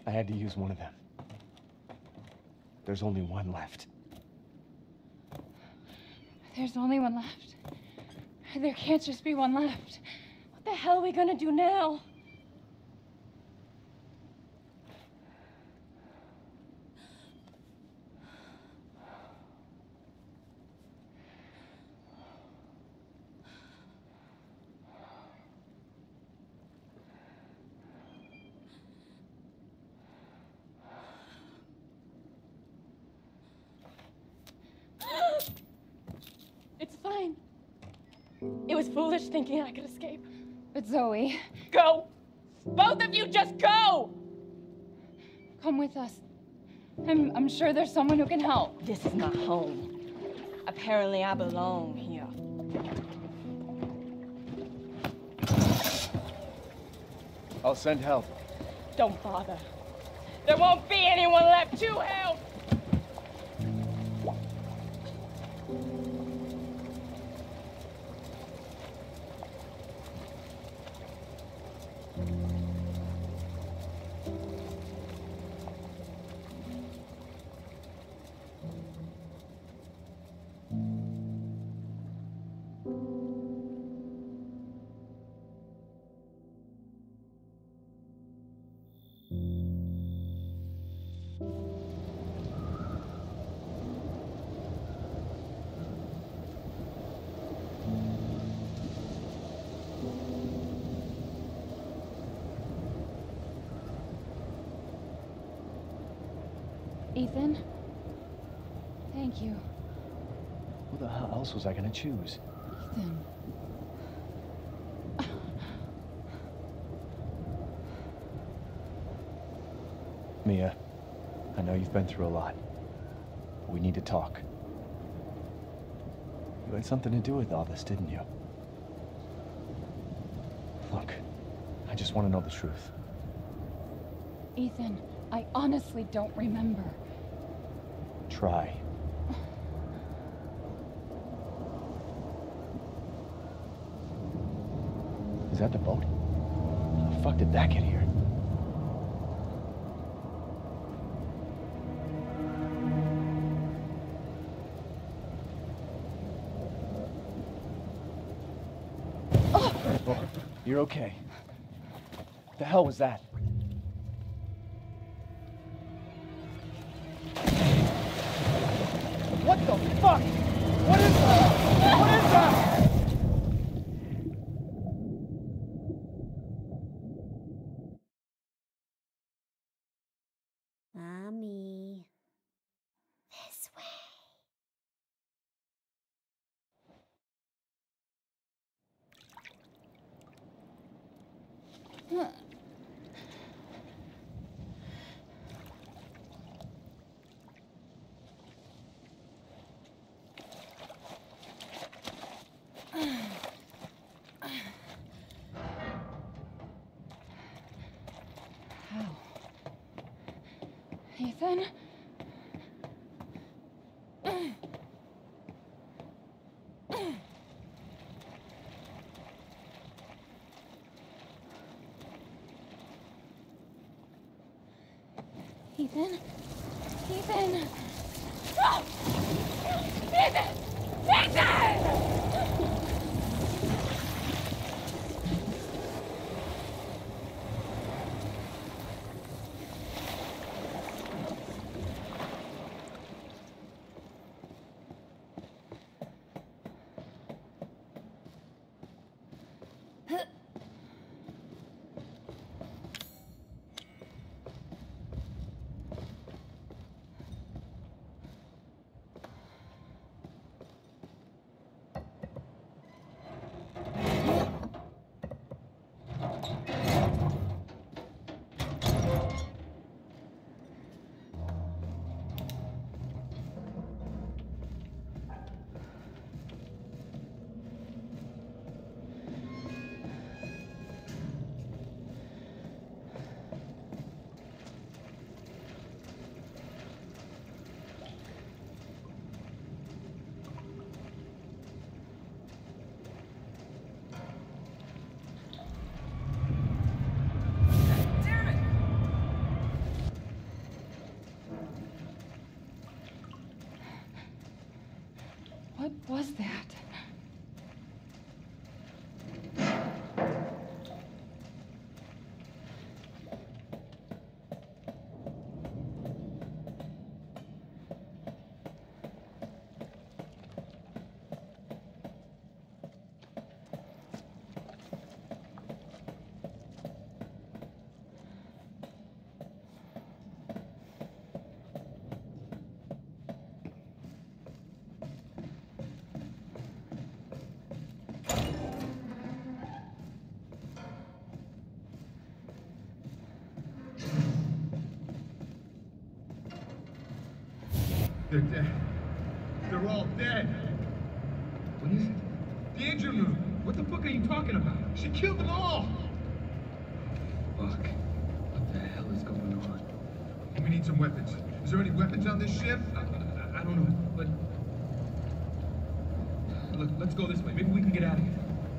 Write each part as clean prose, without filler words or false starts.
I had to use one of them. There's only one left. There's only one left. There can't just be one left. What the hell are we gonna do now? It's fine. It was foolish thinking I could escape. But Zoe... Go! Both of you just go! Come with us. I'm sure there's someone who can help. This is not home. Apparently I belong here. I'll send help. Don't bother. There won't be anyone left to help! Ethan? Thank you. Who the hell else was I gonna choose? Ethan. Mia, I know you've been through a lot. We need to talk. You had something to do with all this, didn't you? Look, I just want to know the truth. Ethan, I honestly don't remember. Try. Is that the boat? How the fuck did that get here? Oh, you're okay. What the hell was that? What the fuck? What is that? What is that? Mommy. This way. How? Ethan? Ethan? Ethan! Oh! Ethan! Ethan! was that? They're dead. They're all dead. What is it? The engine room. What the fuck are you talking about? She killed them all. Fuck. What the hell is going on? We need some weapons. Is there any weapons on this ship? I don't know, but... Look, let's go this way. Maybe we can get out of here.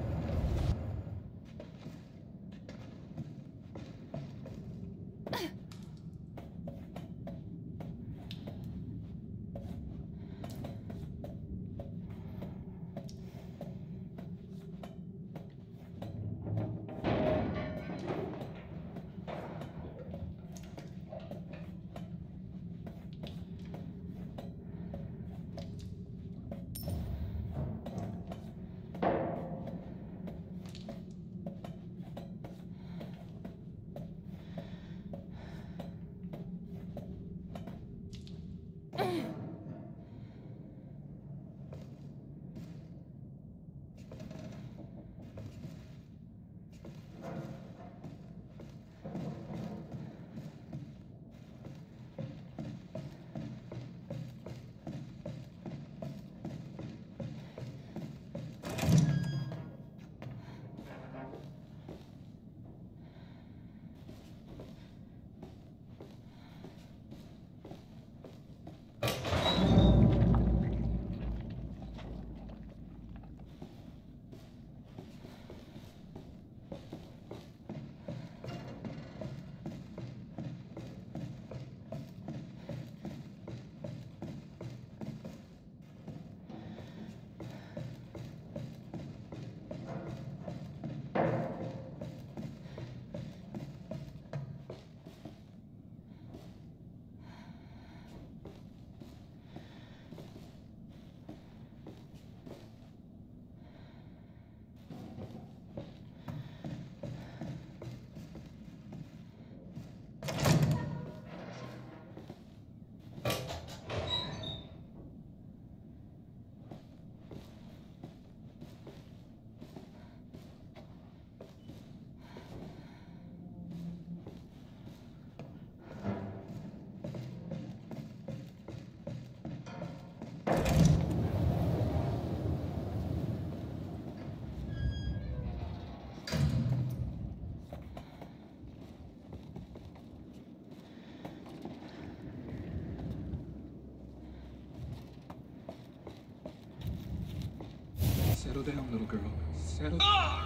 Settle down, little girl. Settle down.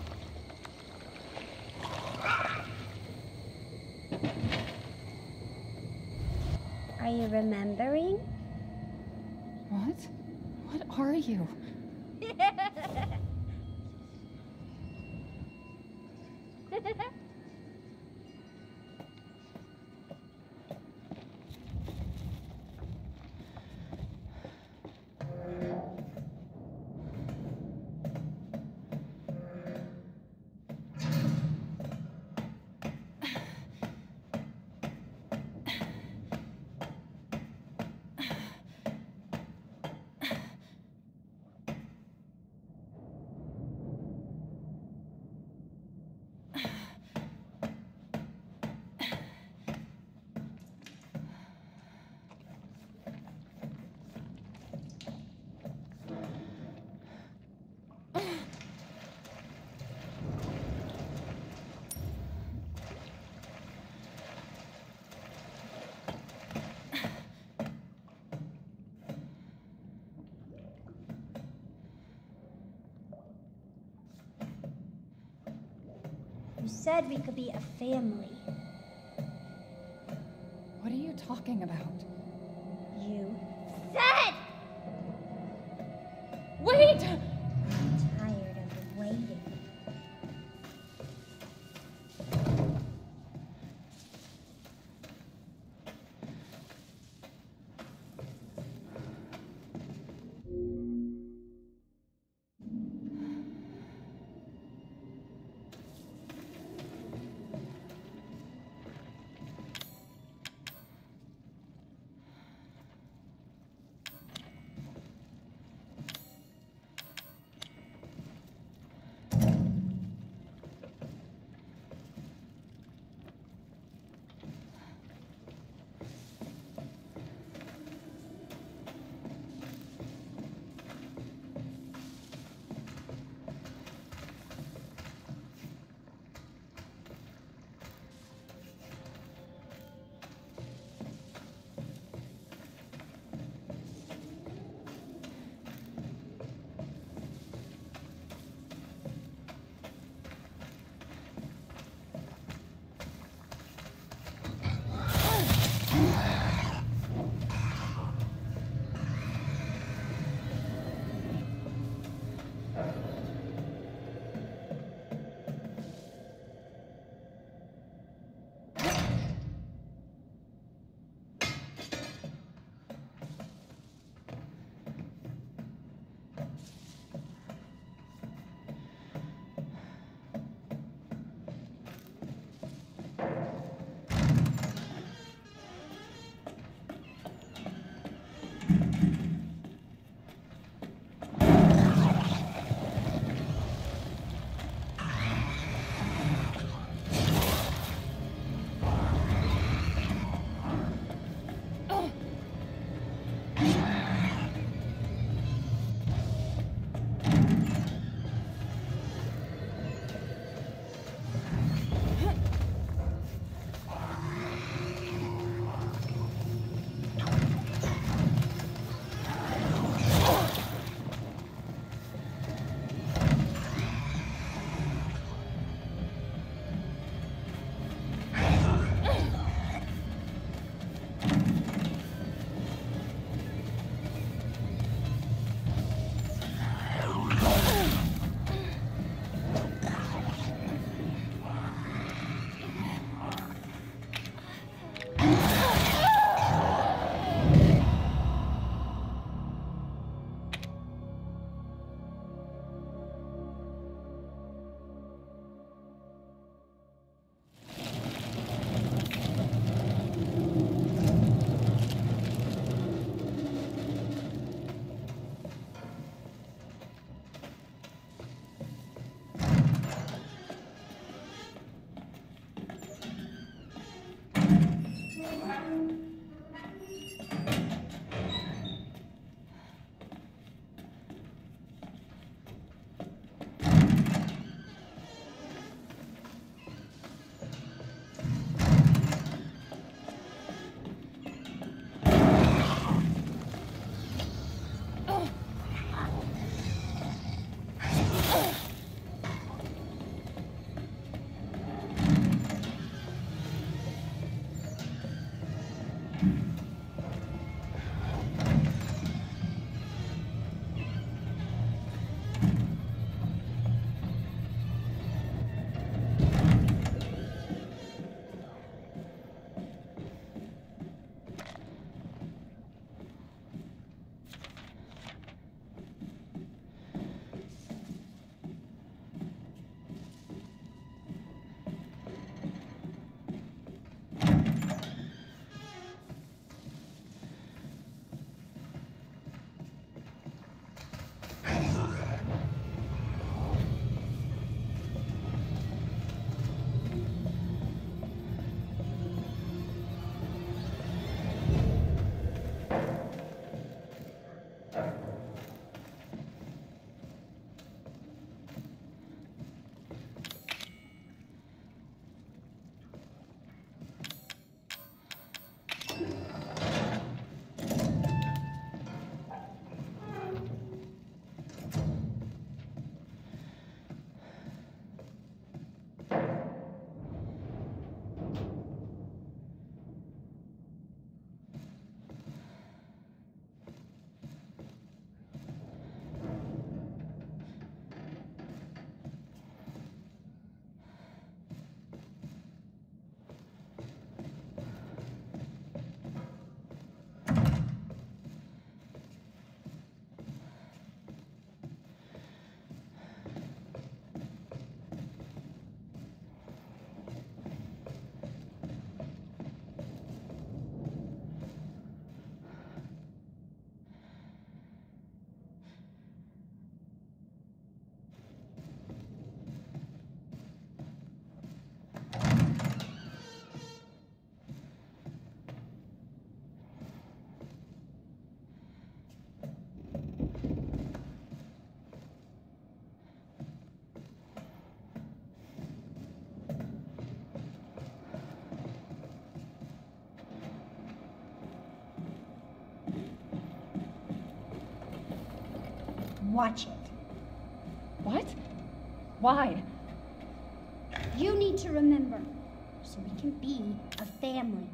Are you remembering? What? What are you? You said we could be a family. What are you talking about? You said watch it. What? Why? You need to remember, so we can be a family.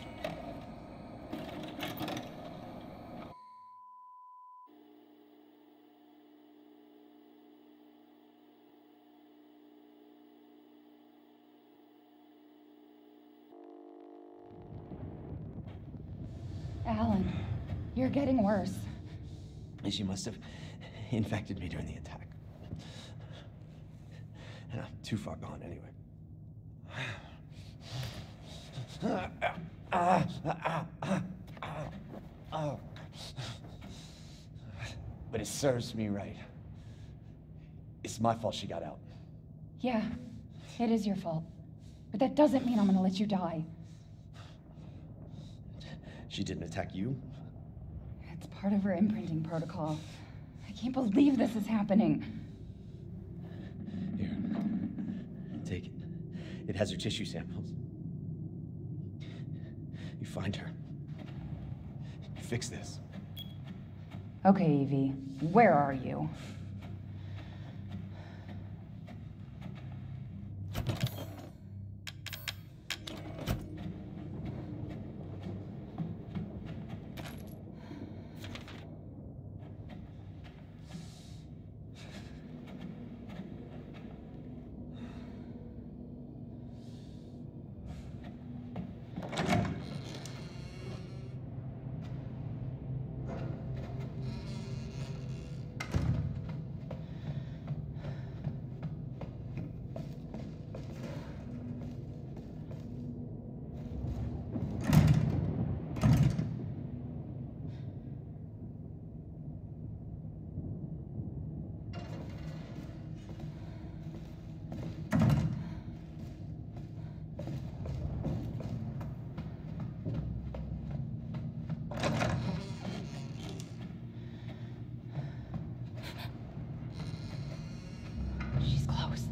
Alan, you're getting worse. She must have infected me during the attack. And I'm too far gone anyway. But it serves me right. It's my fault she got out. Yeah, it is your fault. But that doesn't mean I'm gonna let you die. She didn't attack you? It's part of her imprinting protocol. I can't believe this is happening. Here, take it. It has her tissue samples. You find her. You fix this. Okay, Evie, where are you? She's close.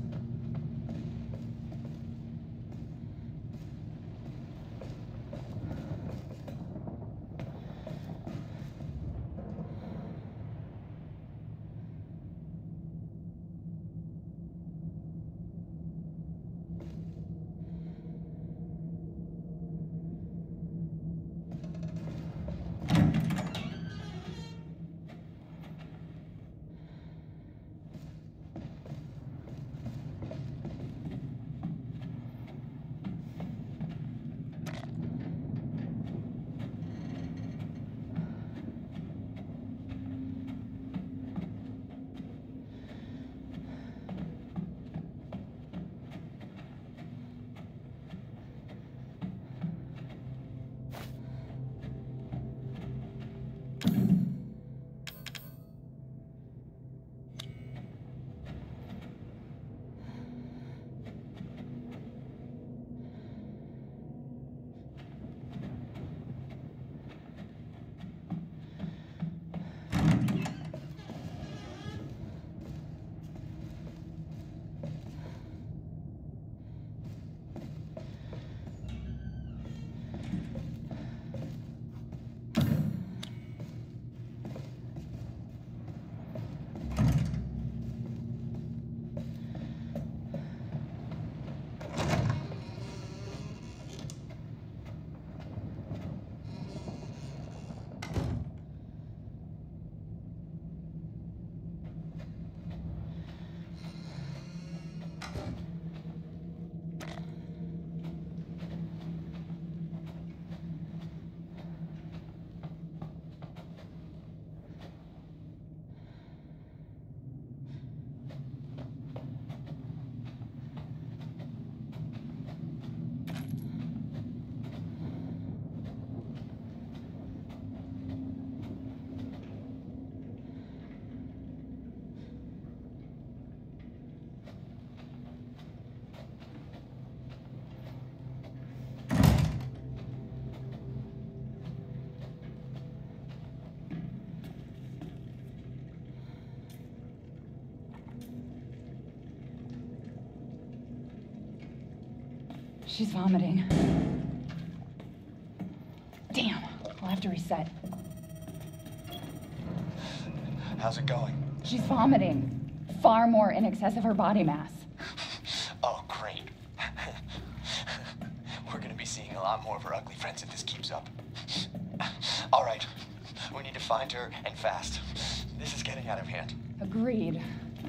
She's vomiting. Damn, I'll have to reset. How's it going? She's vomiting. Far more in excess of her body mass. Oh, great. We're gonna be seeing a lot more of her ugly friends if this keeps up. All right. We need to find her, and fast. This is getting out of hand. Agreed.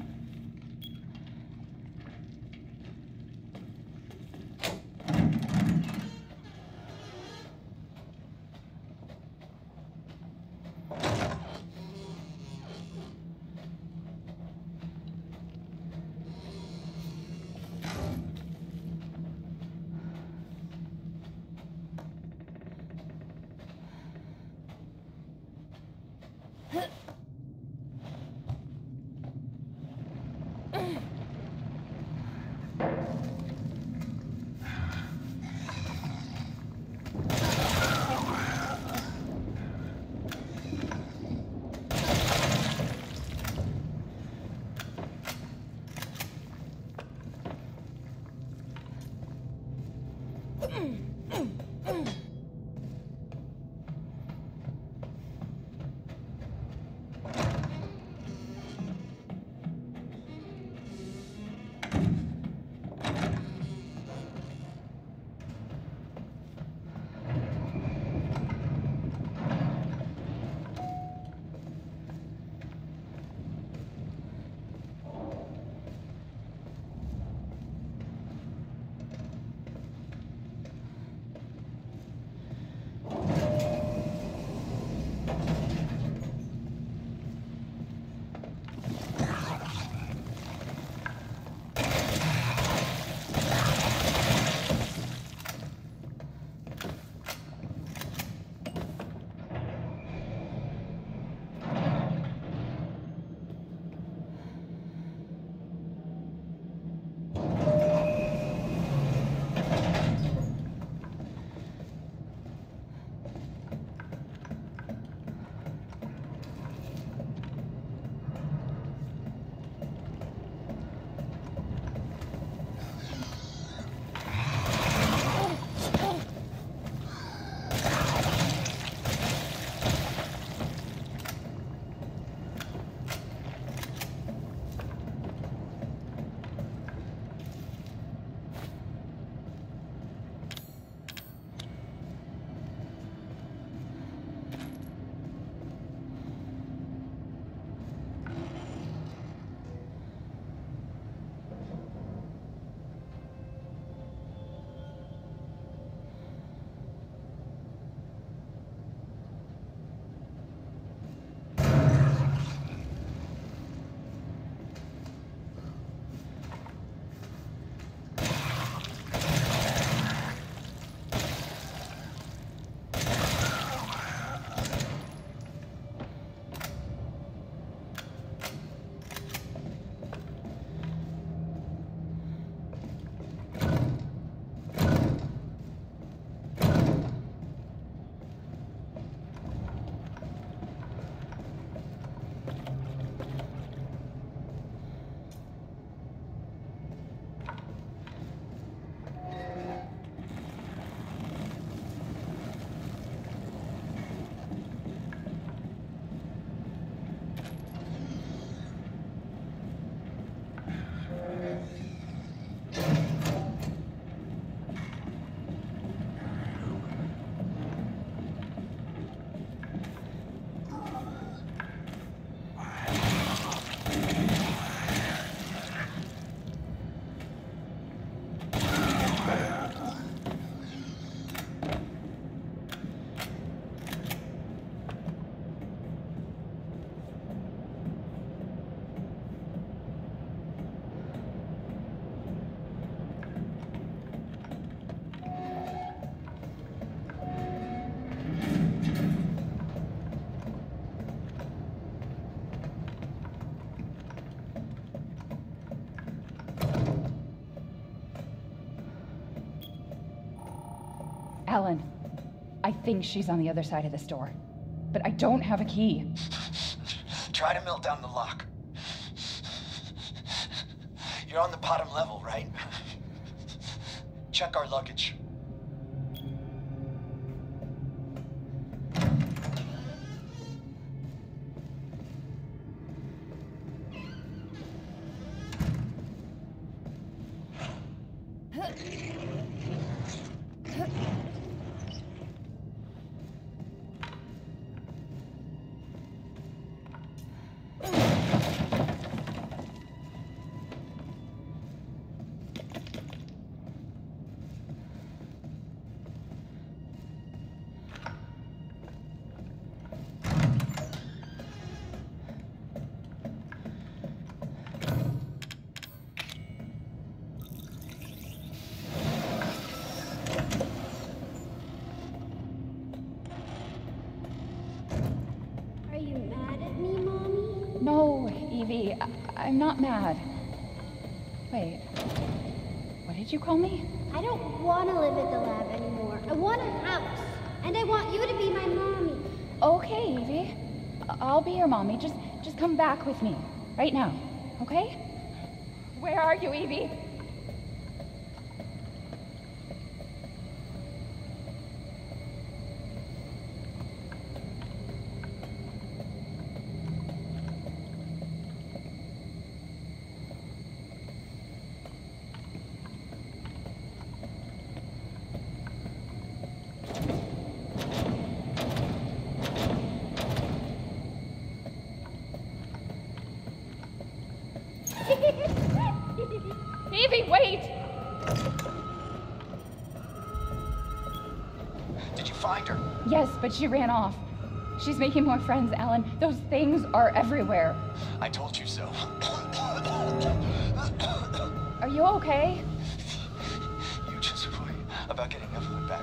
Alan, I think she's on the other side of this door, but I don't have a key. Try to melt down the lock. You're on the bottom level, right? Check our luggage. Evie, I'm not mad. Wait, what did you call me? I don't want to live at the lab anymore. I want a house. And I want you to be my mommy. Okay, Evie. I'll be your mommy. Just come back with me. Right now, okay? Where are you, Evie? Evie, wait! Did you find her? Yes, but she ran off. She's making more friends, Alan. Those things are everywhere. I told you so. Are you okay? You just worry about getting Evelyn back.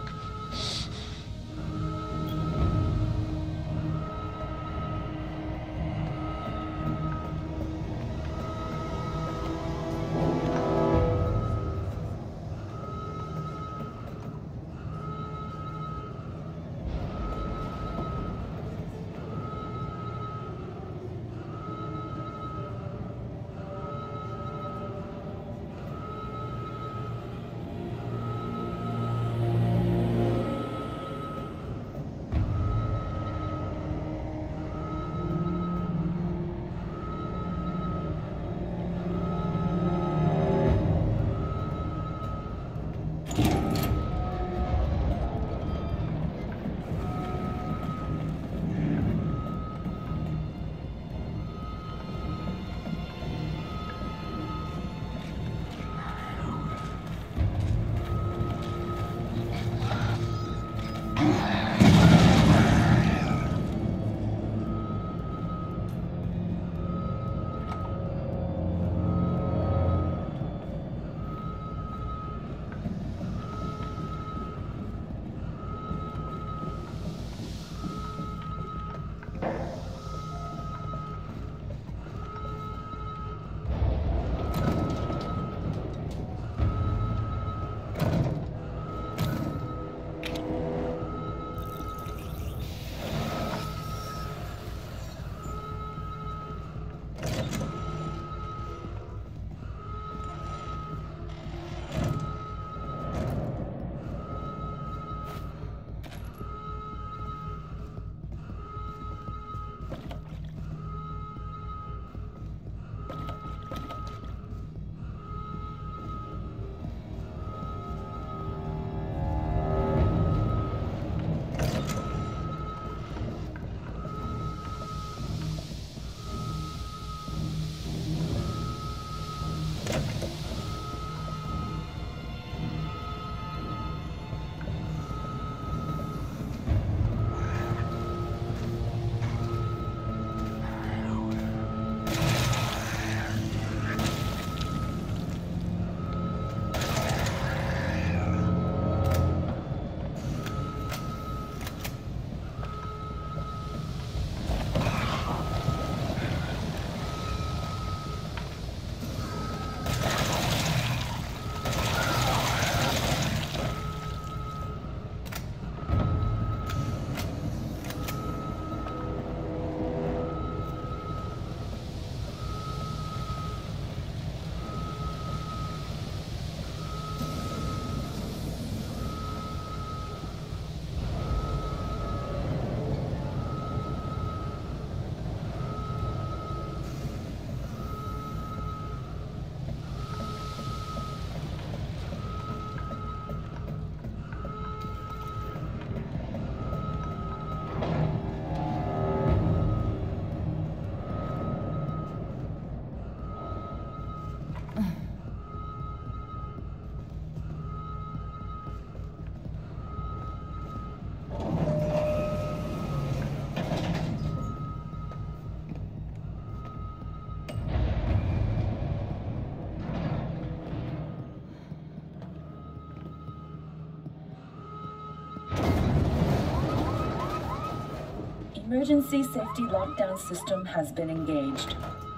Emergency safety lockdown system has been engaged.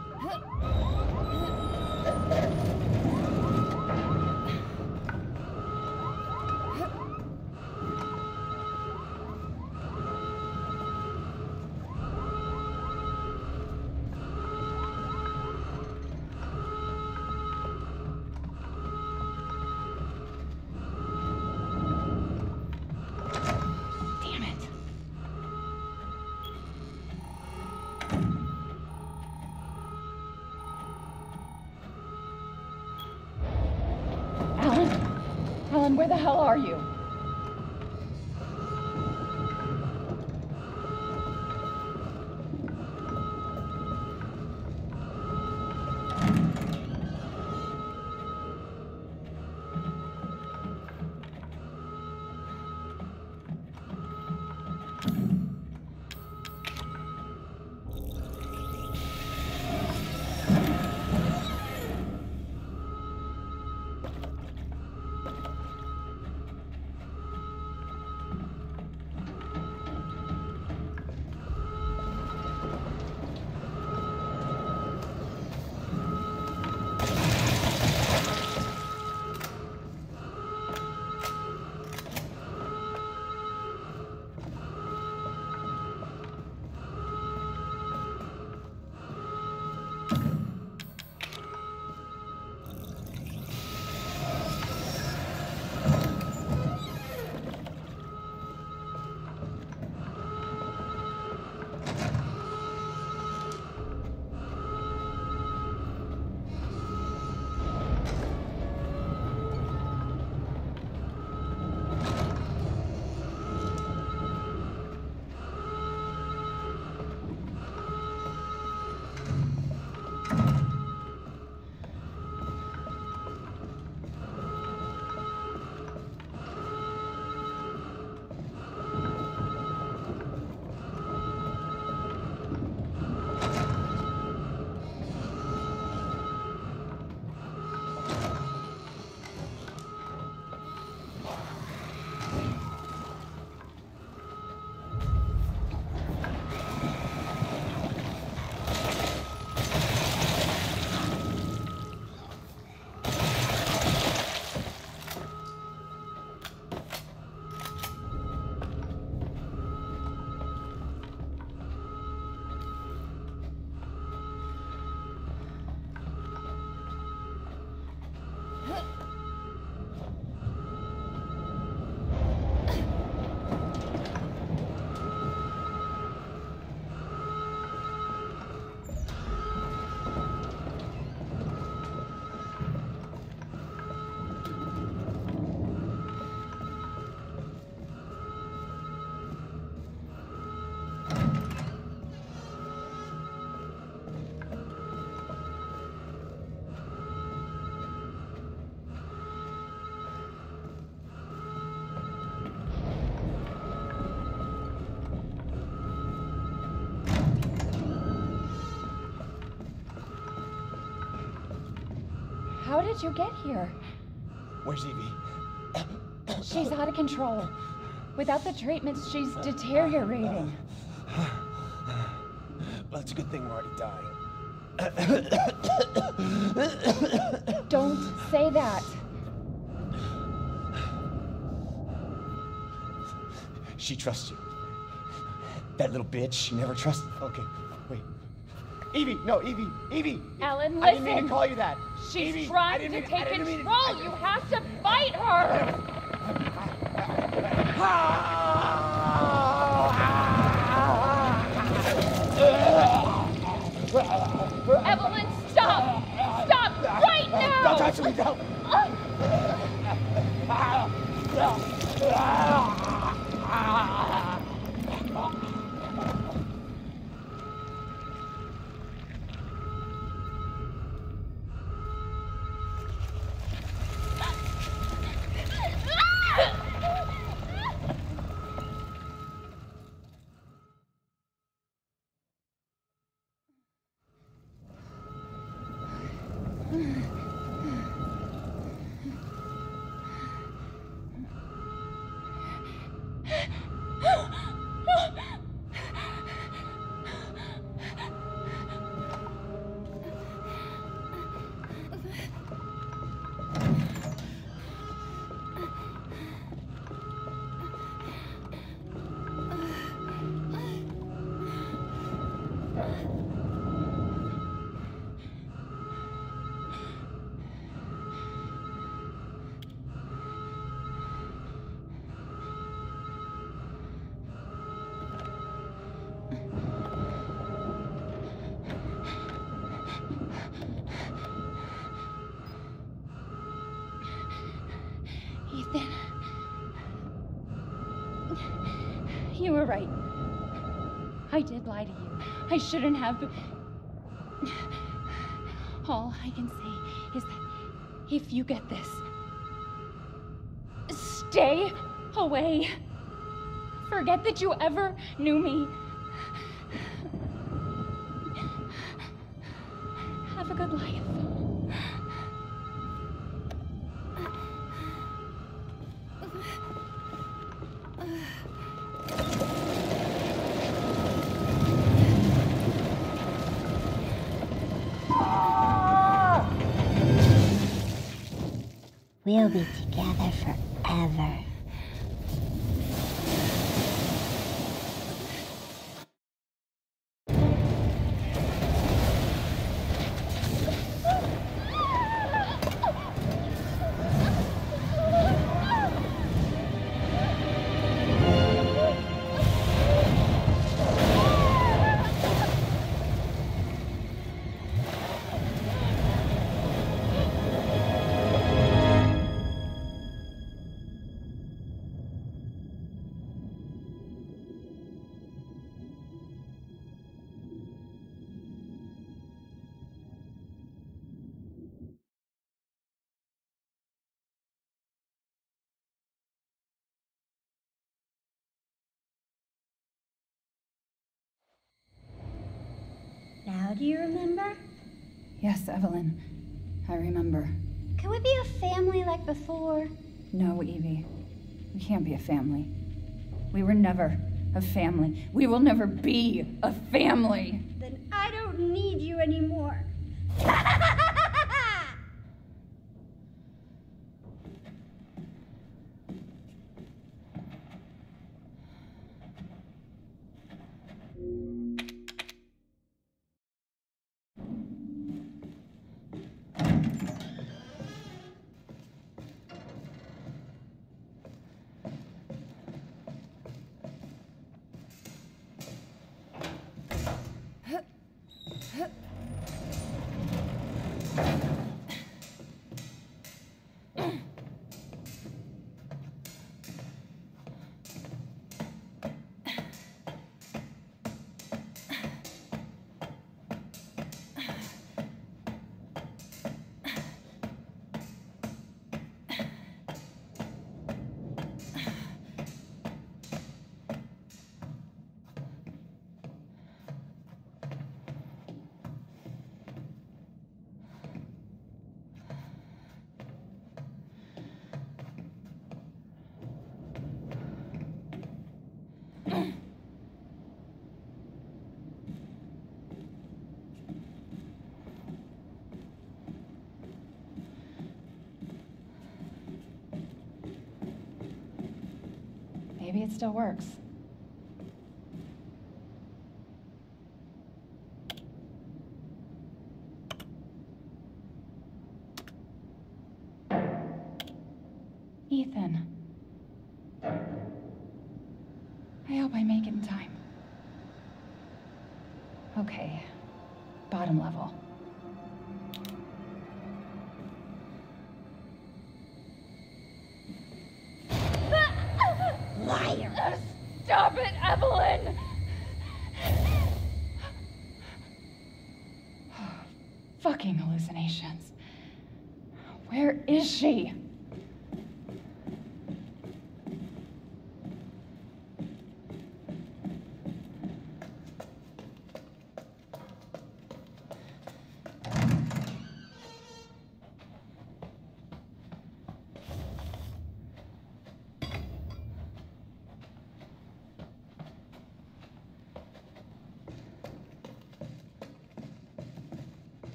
Alan, where the hell are you? How did you get here? Where's Evie? She's out of control. Without the treatments, she's deteriorating. Well, it's a good thing we're already dying. Don't say that. She trusts you. That little bitch, she never trusted. Okay, wait. Evie, no, Evie, Evie! Alan, listen! I didn't mean to call you that. She's Evie, trying to take control! You have to fight her! Evelyn, stop! Stop right now! Don't touch me, don't! Ethan. You were right. I did lie to you. I shouldn't have. All I can say is that if you get this, stay away. Forget that you ever knew me. Have a good life. We'll be together forever. Now do you remember? Yes, Evelyn. I remember. Can we be a family like before? No, Evie. We can't be a family. We were never a family. We will never be a family. Then I don't need you anymore. Maybe it still works. Ethan. I hope I make it in time. Okay. Bottom level. Liar! Stop it, Evelyn! Fucking hallucinations. Where is she?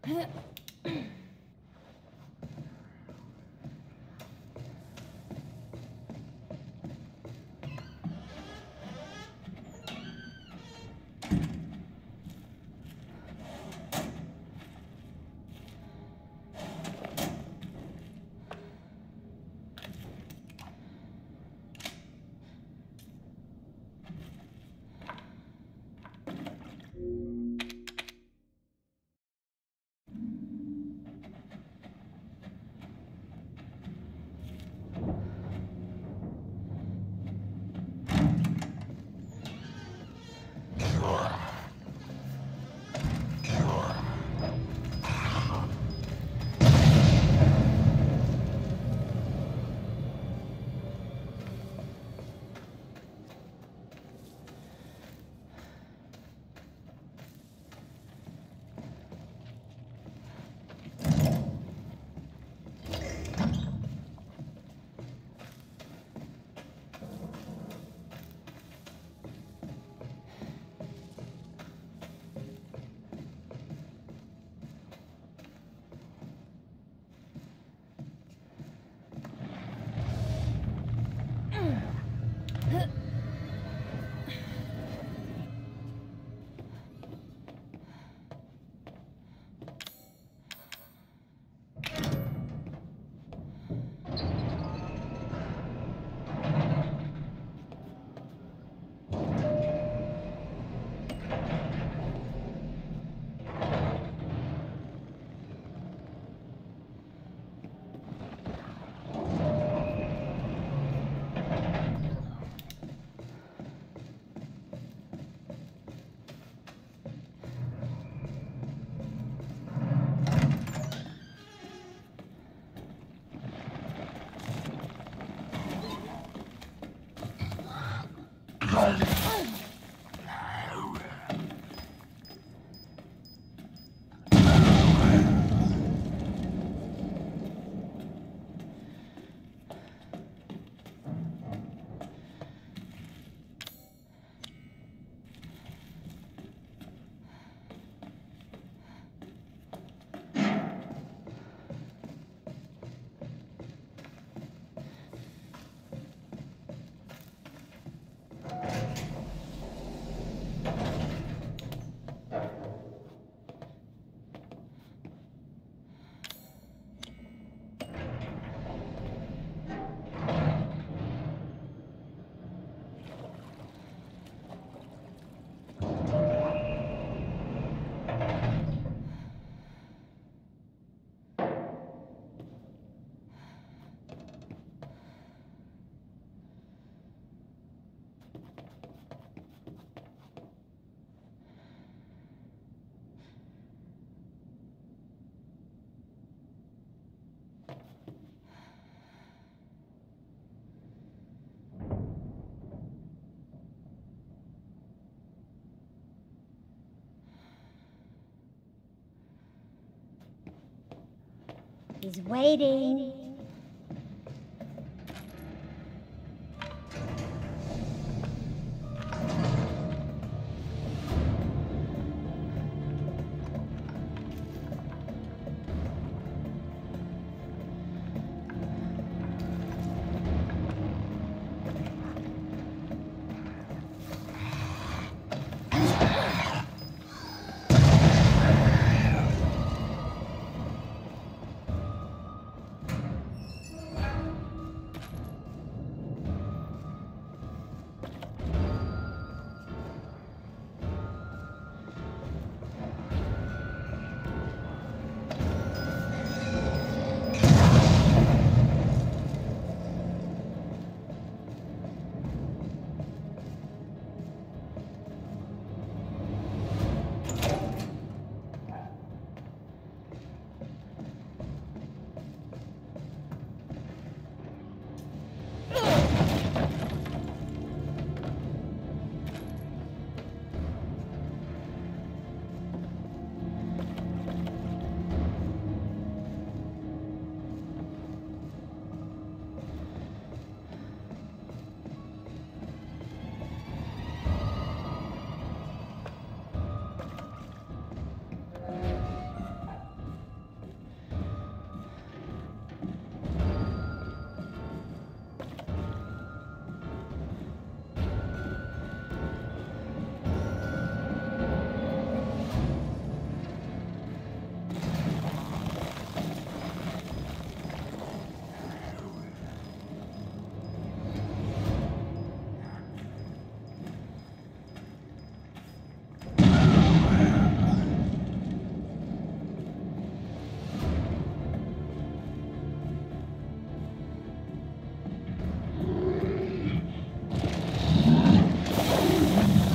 He's waiting.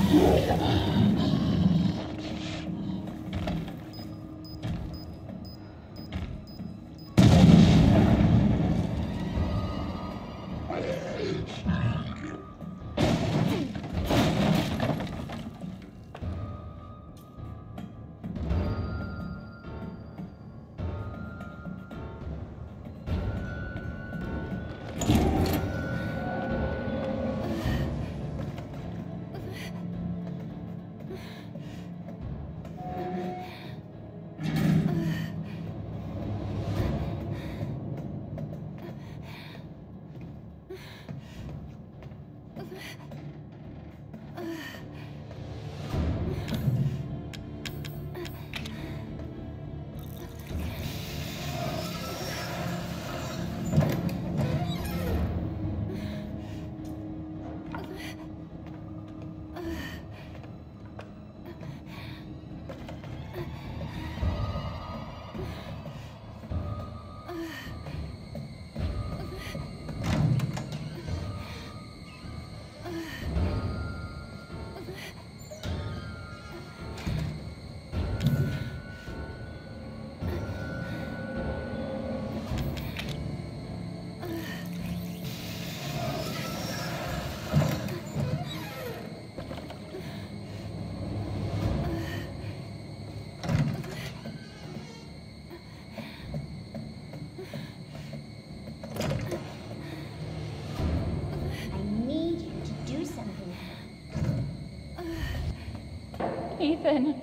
Ethan.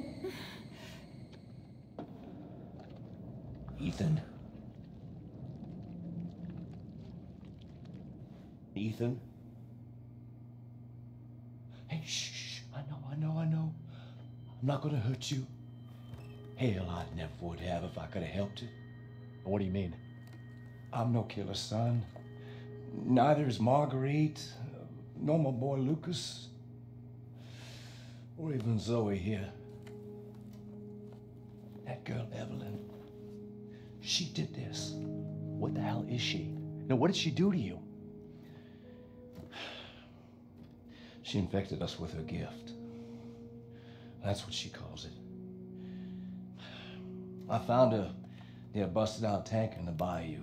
Ethan? Ethan? Hey, shh. I know. I'm not gonna hurt you. Hell, I never would have if I could have helped it. What do you mean? I'm no killer, son. Neither is Marguerite, nor my boy Lucas, or even Zoe here. That girl, Evelyn, she did this. What the hell is she? No, what did she do to you? She infected us with her gift. That's what she calls it. I found her near a busted out tank in the bayou.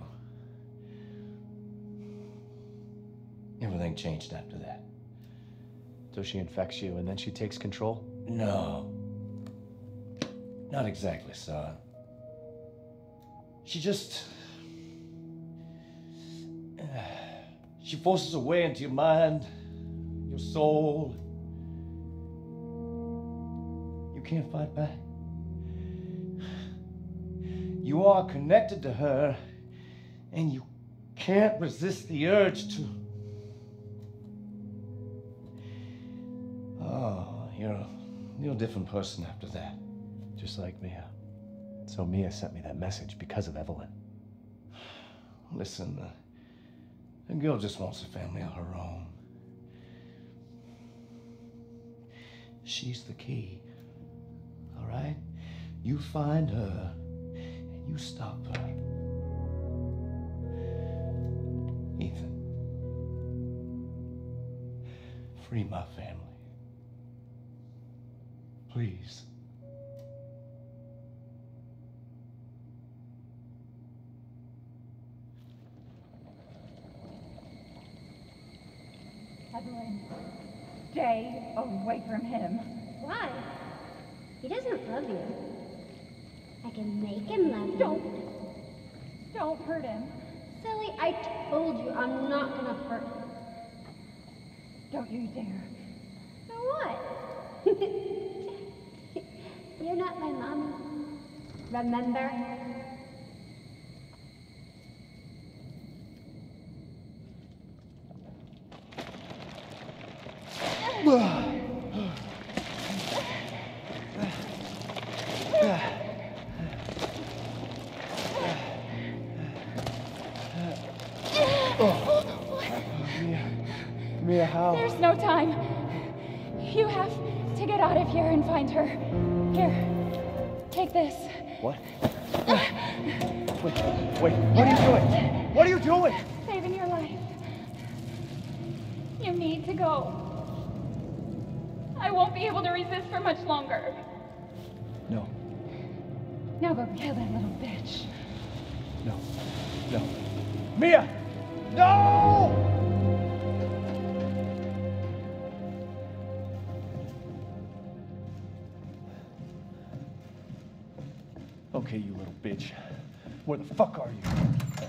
Everything changed after that. So she infects you and then she takes control? No. Not exactly, son. She just... she forces her way into your mind, your soul. You can't fight back. You are connected to her, and you can't resist the urge to... Oh, you're a different person after that. Just like Mia. So Mia sent me that message because of Evelyn. Listen, the girl just wants a family of her own. She's the key, all right? You find her, and you stop her. Ethan, free my family. Please. Evelyn, stay away from him. Why? He doesn't love you. I can make him love you. Don't hurt him. Silly, I told you I'm not gonna hurt him. Don't you dare. So what? You're not my mom. Remember? Mia, how? There's no time. You have to get out of here and find her. Here, take this. What? Wait, what are you doing? What are you doing? Saving your life. You need to go. won't be able to resist for much longer. No. Now go kill that little bitch. No. No. Mia! No! Okay, you little bitch. Where the fuck are you?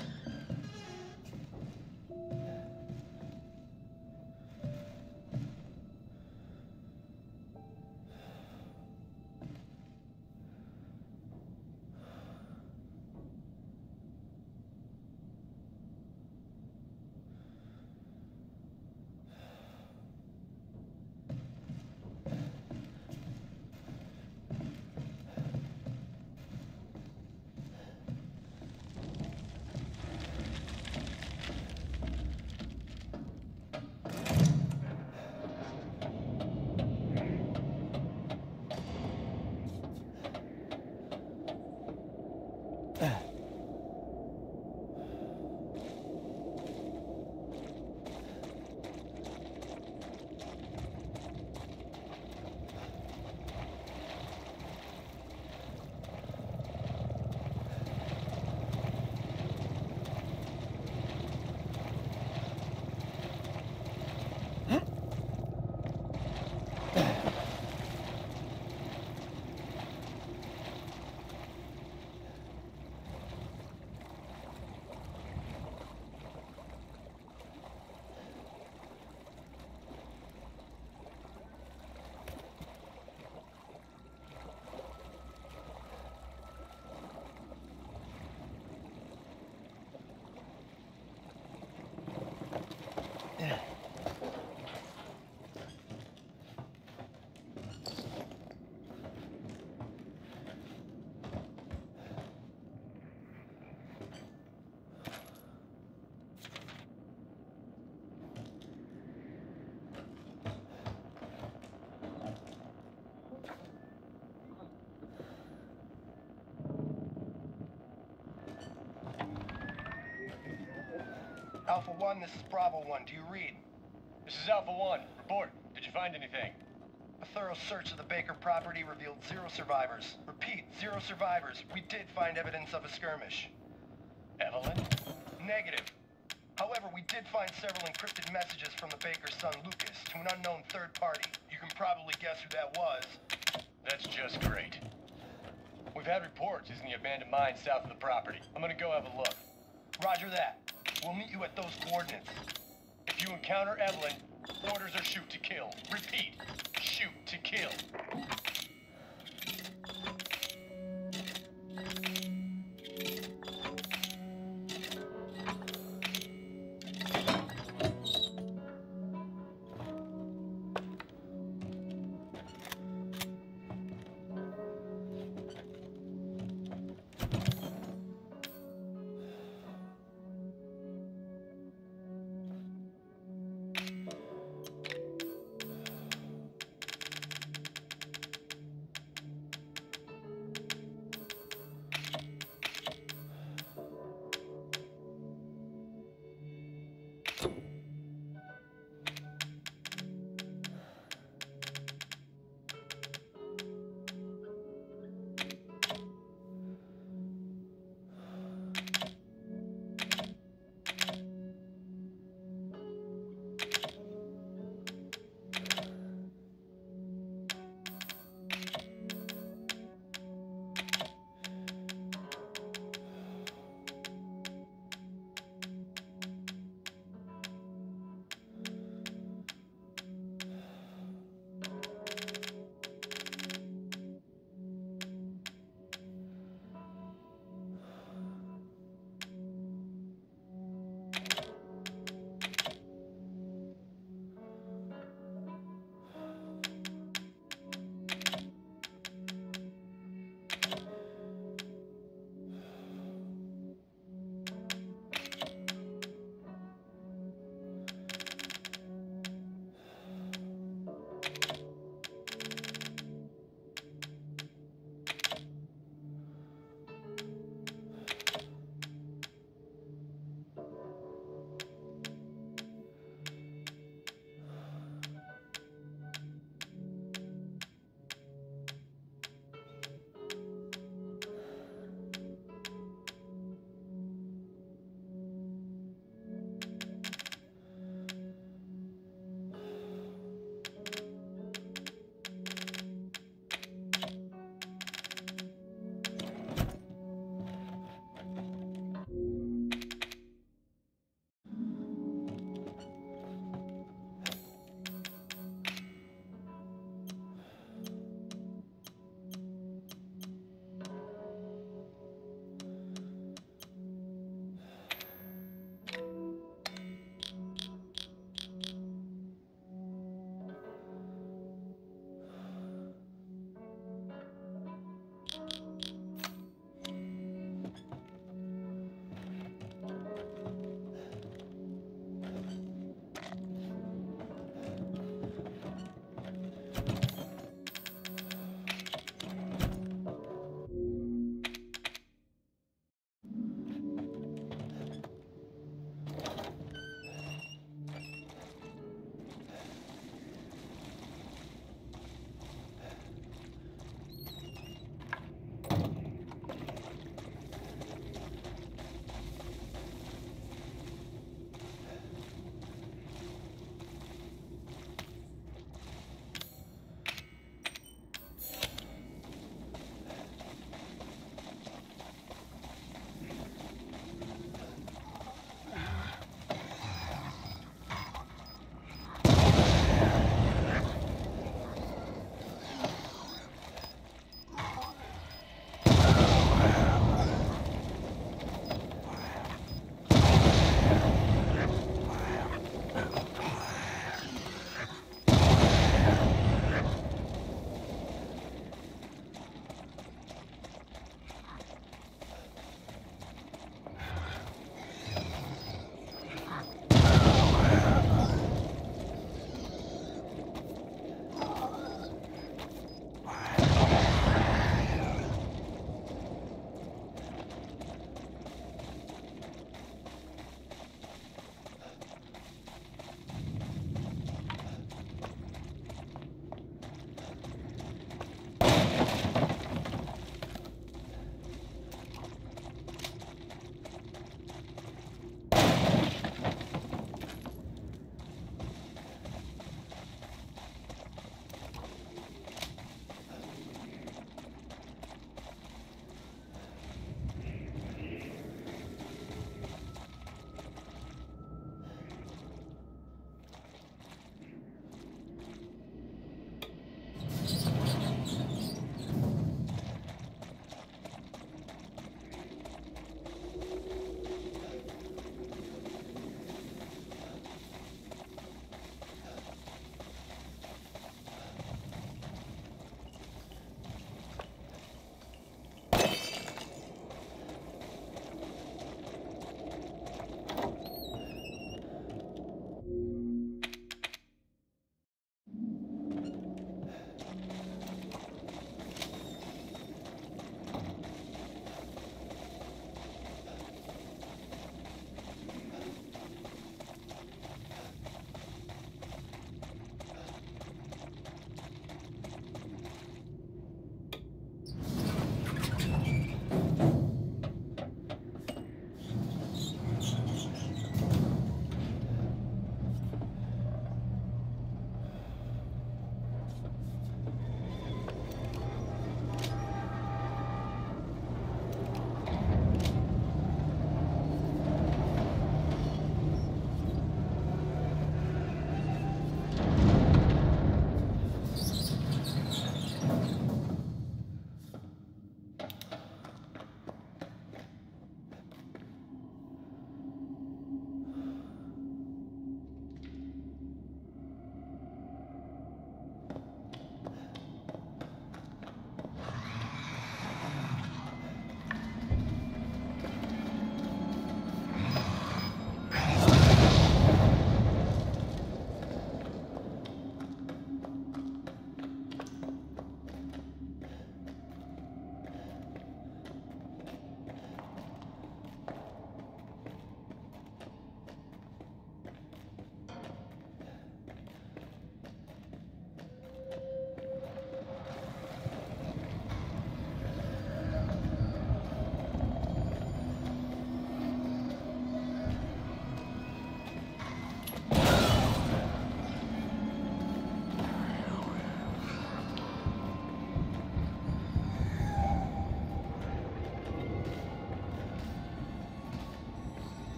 Alpha 1, this is Bravo 1. Do you read? This is Alpha 1. Report. Did you find anything? A thorough search of the Baker property revealed 0 survivors. Repeat, 0 survivors. We did find evidence of a skirmish. Evelyn? Negative. However, we did find several encrypted messages from the Baker's son, Lucas, to an unknown third party. You can probably guess who that was. That's just great. We've had reports using the abandoned mine south of the property. I'm gonna go have a look. Roger that. We'll meet you at those coordinates. If you encounter Evelyn, orders are shoot to kill. Repeat, shoot to kill.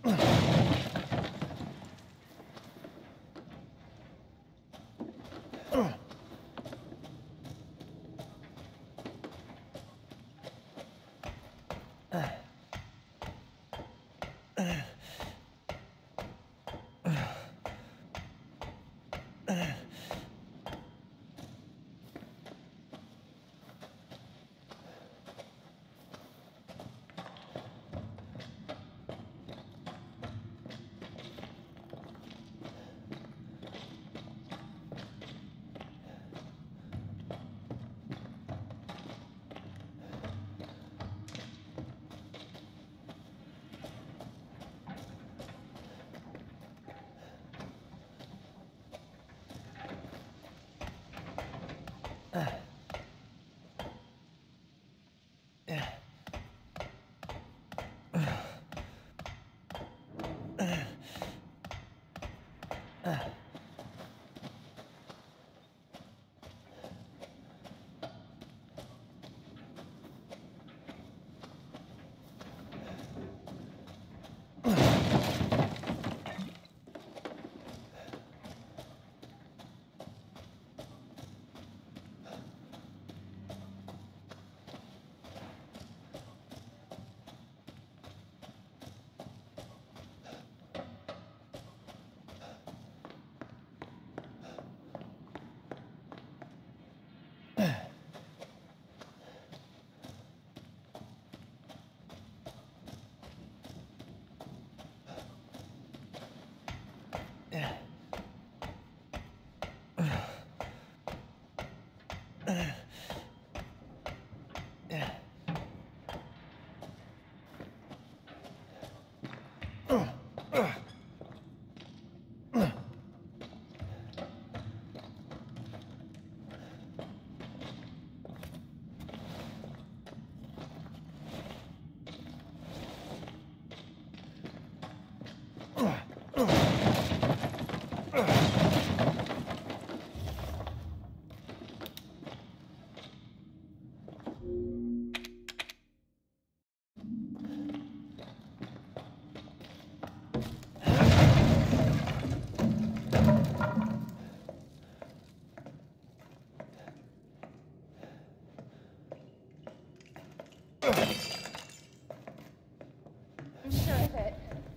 I'm sure of it.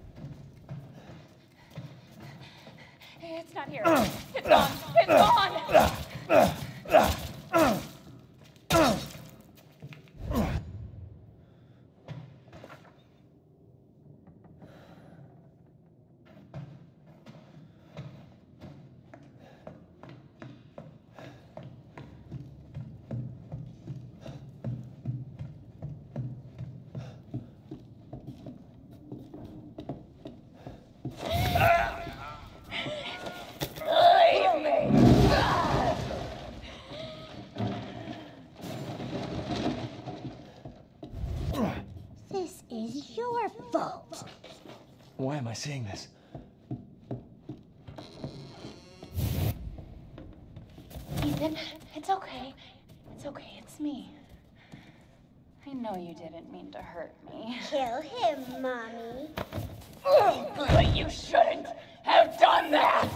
It's not here. It's gone. It's gone! Leave me! This is your fault. Why am I seeing this? Ethan, it's okay. It's okay, it's me. I know you didn't mean to hurt me. Kill him, Mommy. But you shouldn't have done that!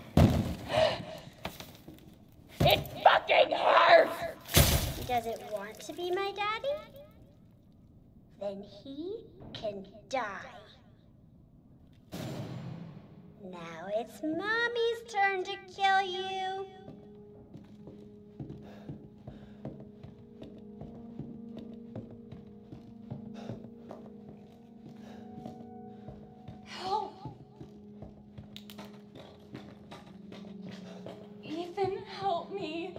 It fucking hurts! He doesn't want to be my daddy? Then he can die. Now it's Mommy's turn to kill you. Help! Ethan, help me.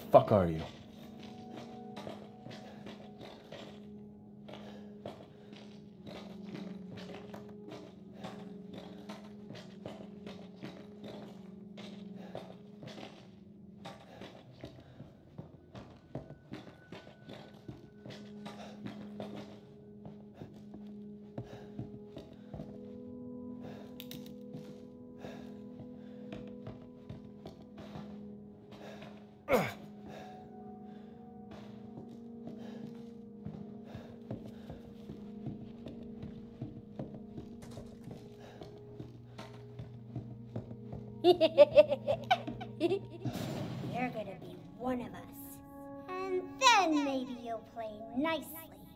fuck are you? You're gonna be one of us. And then maybe you'll play nicely.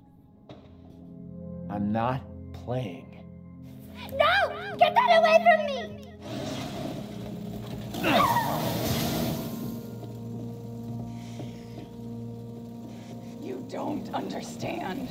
I'm not playing. No! Get that away from me! You don't understand.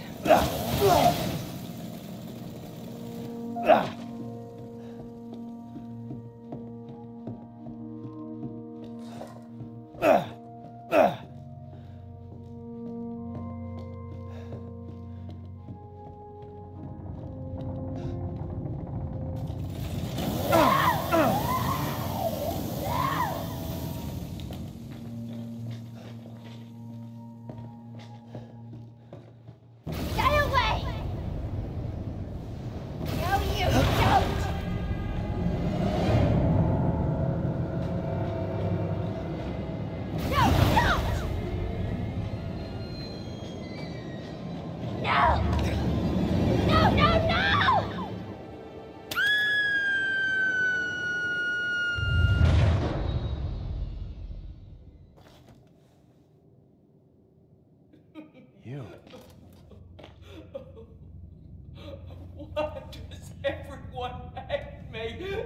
You. Why does everyone hate me?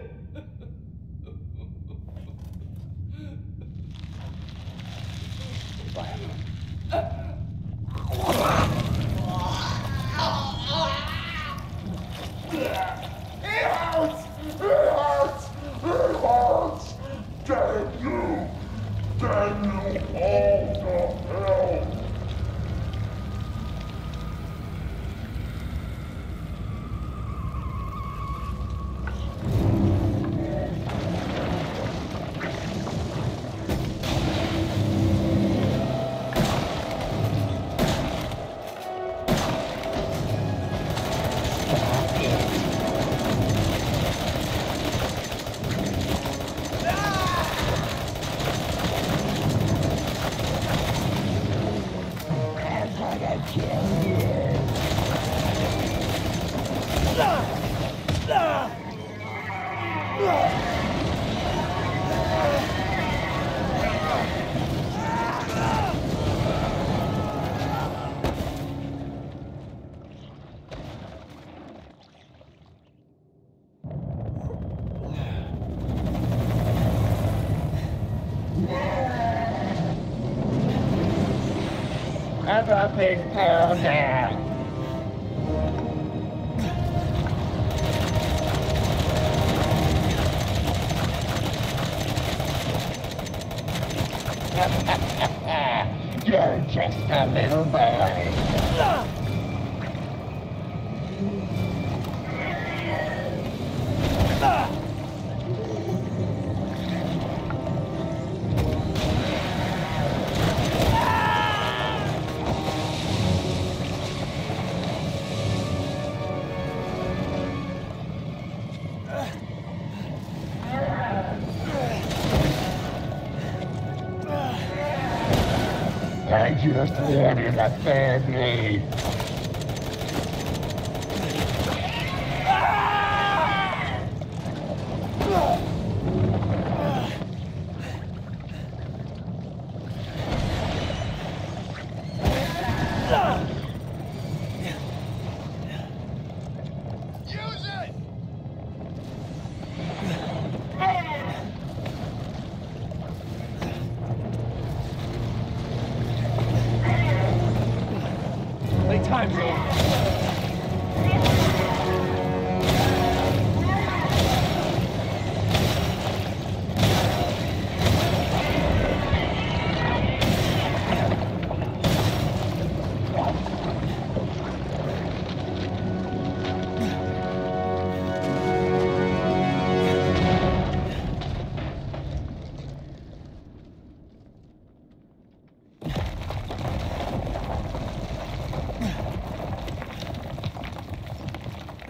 Everything powder. You're just a little boy. I just wanted a family. Use it! Lay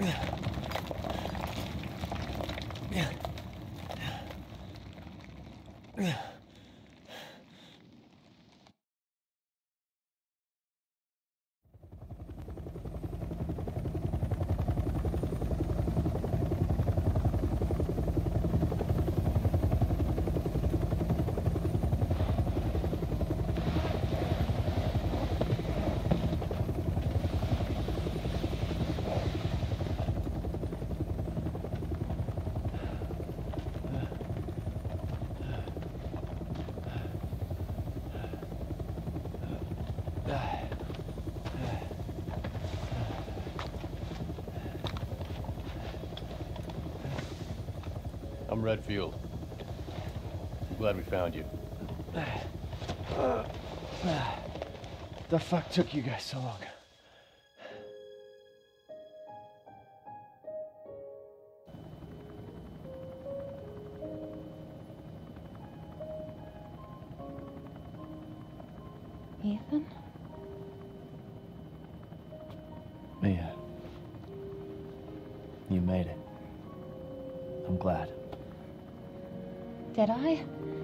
I'm Redfield. I'm glad we found you. The fuck took you guys so long? Ethan? Mia. You made it. I'm glad. Did I?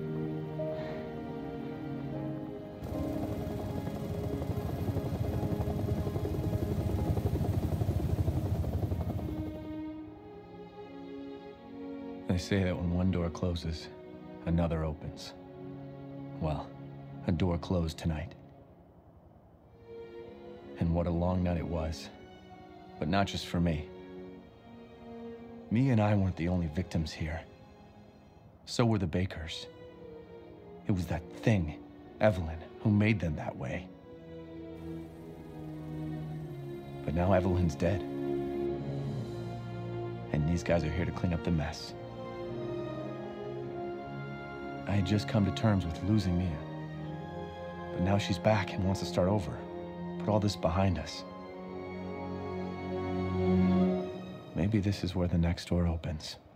They say that when one door closes, another opens. Well, a door closed tonight. And what a long night it was. But not just for me. Mia and I weren't the only victims here. So were the Bakers. It was that thing, Evelyn, who made them that way. But now Evelyn's dead. And these guys are here to clean up the mess. I had just come to terms with losing Mia. But now she's back and wants to start over. Put all this behind us. Maybe this is where the next door opens.